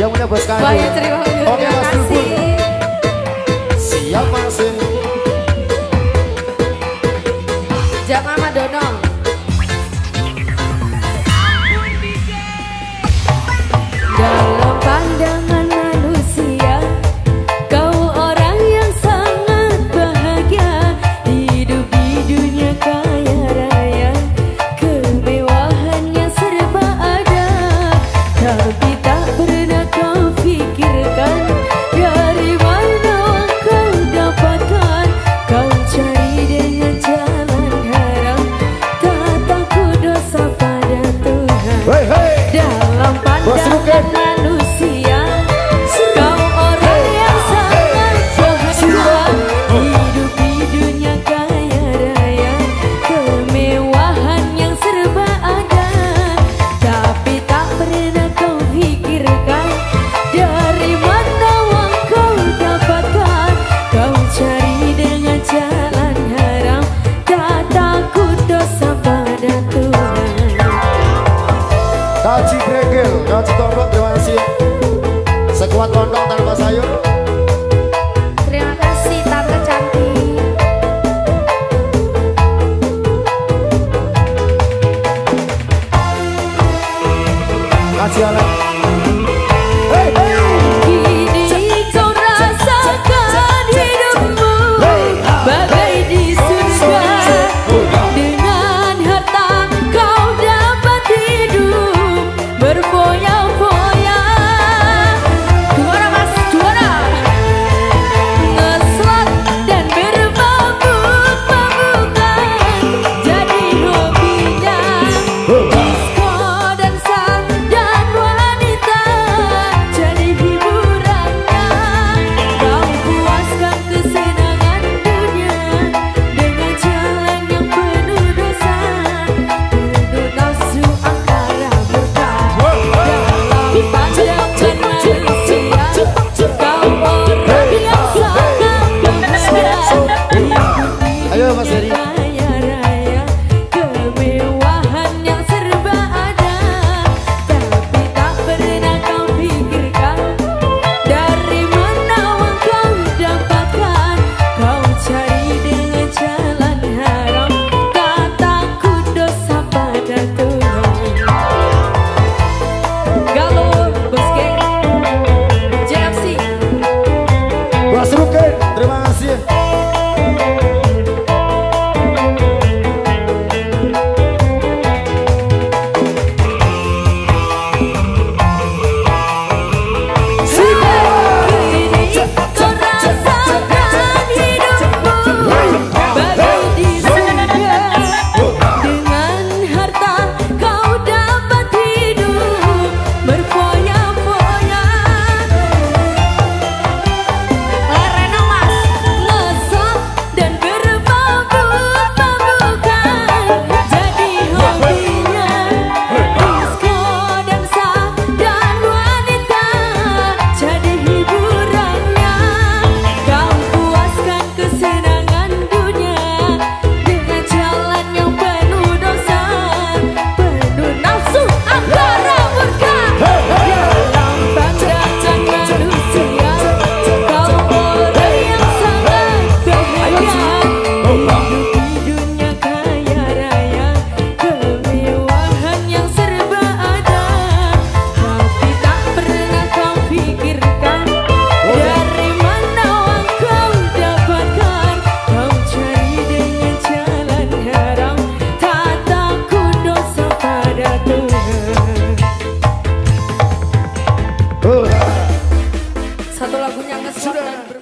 Yang mulia bos kado. Banyak terima kasih. Oke Mas Trubul. Siap masih. Jangan Madono. Dalam pandangan manusia, kau orang yang sangat bahagia. Hidup di dunia kaya raya, kemewahannya serba ada. Tapi tak pernah kau pikirkan dari mana kau dapatkan. Kau cari dengan jalan haram, tak takut dosa pada Tuhan. Hey, hey. Dalam pandangan manusia, kau orang yang sangat bahagia. Hidup di dunia kaya raya, kemewahan yang serba ada. Tapi tak pernah kau pikirkan dari mana uang kau dapatkan. Kau cari dengan jalan haram, tak takut dosa pada Tuhan. Kaci Gregel, Kaci Tombok, terima kasih. Sekuat lontong tanpa sayur. Terima kasih Tante Cantik. Kaci Alek. Hey, hey. Kini kau rasakan hidupmu bagai di surga. Dengan harta kau dapat hidup berfoya-foya. Juara mas, juara. Ngeslot dan berbabuk-babukan jadi hobinya. Disko, dansa, dan wanita jadi hiburannya. Kau puaskan kesenangan dunia dengan jalan yang penuh dosa, penuh nafsu angkara murka. Dalam pandangan manusia, kau orang yang sangat bahagia. Ayo Mas Heri. Kaya raya, kemewahan yang serba ada. Tapi tak pernah kau pikirkan dari mana uang kau dapatkan. Kau cari dengan jalan haram, tak takut dosa pada Tuhan. Galuh, Bos Geng, JFC. Bos Rukin, terima kasih. Kini kau rasakan hidupmu bagai di surga. Dengan harta kau dapat hidup berfoya-foya. Lereno mas, ngesot dan berbabuk-babukan jadi hobinya. Disko, dansa, dan wanita jadi hiburannya. Kau puaskan kesenangan dunia dengan jalan yang penuh dosa, penuh nafsu angkara murka. Dalam pandangan manusia, kau orang yang sangat bahagia. Hidup di dunia kaya raya, kemewahan yang serba ada. Tapi tak pernah kau pikirkan dari mana uang kau dapatkan. Kau cari dengan jalan haram, tak takut dosa pada Tuhan. Oh. Satu lagunya ngeslot dan